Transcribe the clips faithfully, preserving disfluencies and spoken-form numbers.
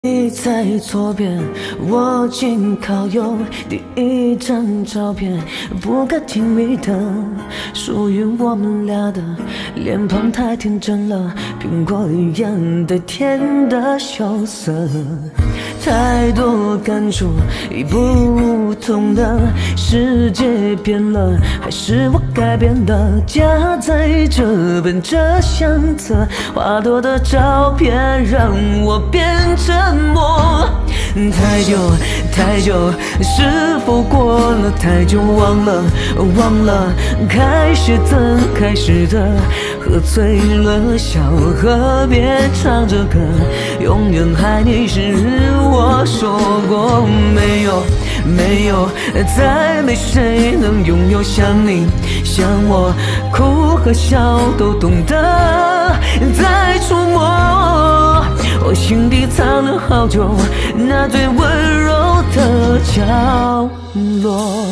你在左边，我紧靠右。第一张照片，不够亲密的，属于我们俩的。脸庞太天真了，苹果一样的甜的羞涩。太多感触，已不同的世界变了，还是我改变了？夹在这本这相册，花朵的照片让我变沉默。太久太久，是否过了太久？忘了忘了，开始怎开始的？喝醉了，小河边唱着歌，永远爱你是我说过没有没有，再没谁能拥有像你像我，哭和笑都懂得再触摸。我心底藏了好久，那最温柔的角落。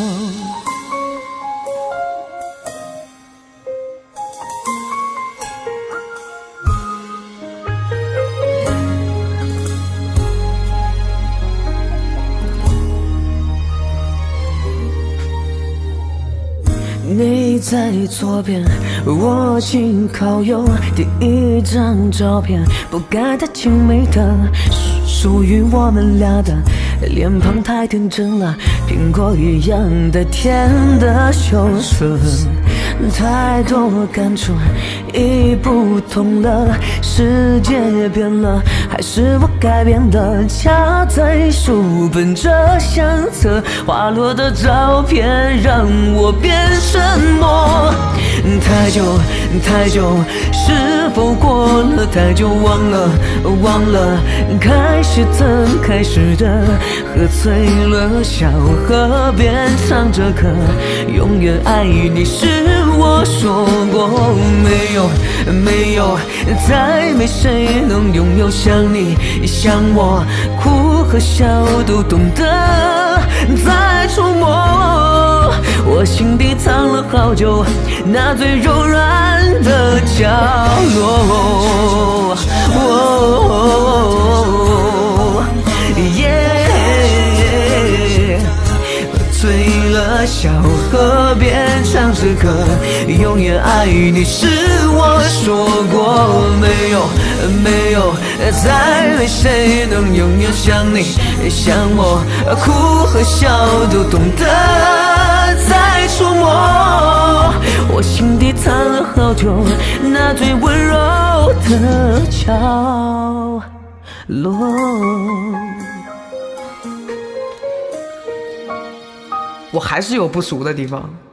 你在左边，我紧靠右。第一张照片，不该太亲密的，属于我们俩的。脸庞太天真了，苹果一样的甜的羞涩。太多感触，已不同了，世界变了，还是我改变的？夹在书本这相册，滑落的照片让我变沉默。太久太久，是否过了太久？忘了忘了，开始怎开始的？喝醉了，小河边唱着歌，永远爱你是我说过没有没有，再没谁能拥有像你像我，哭和笑都懂得再触摸。我心底藏了好久，那最柔软的角落。哦耶，喝醉了，小河边唱着歌，永远爱你是我说过没有没有，再没谁能拥有像你像我，哭和笑都懂得再触摸。我心底藏了好久，那最温柔的角落。 我还是有不熟的地方。